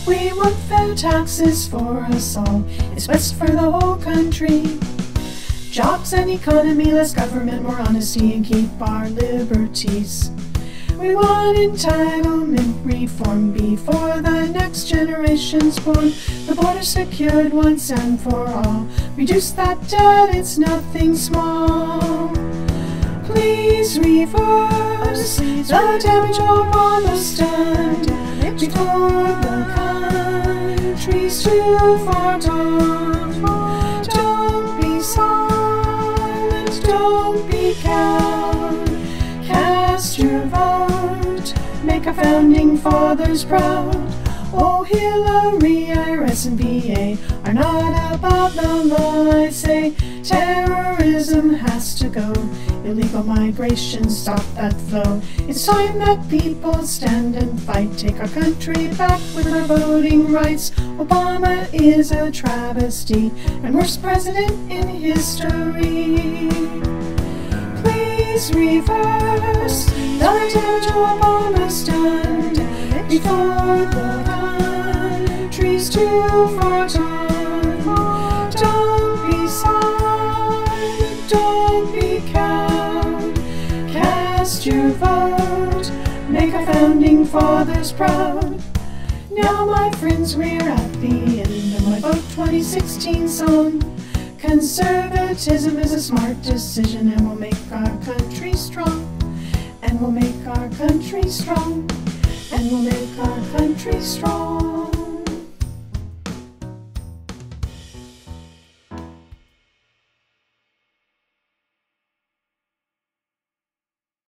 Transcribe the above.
We want fair taxes for us all. It's best for the whole country. Jobs and economy, less government, more honesty, and keep our liberties. We want entitlement reform before the next generation's born. The border secured once and for all. Reduce that debt, it's nothing small. Please reverse the damage Obama's done before the country's too far gone. Don't be silent, don't be cowed. Cast your vote, make our founding fathers proud. Oh, Hillary, IRS, and VA are not about the law. I say terrorism has to go. Illegal migration, stop that flow. It's time that people stand and fight. Take our country back with our voting rights. Obama is a travesty and worst president in history. Please reverse the damage Obama's done before the country's too far gone. Don't be silent, don't be cowed. Cast your vote, make our founding fathers proud. Now, my friends, we're at the end of my Vote 2016 song. Conservatism is a smart decision, and will make our country strong. And we'll make our country strong. And we'll make our country strong.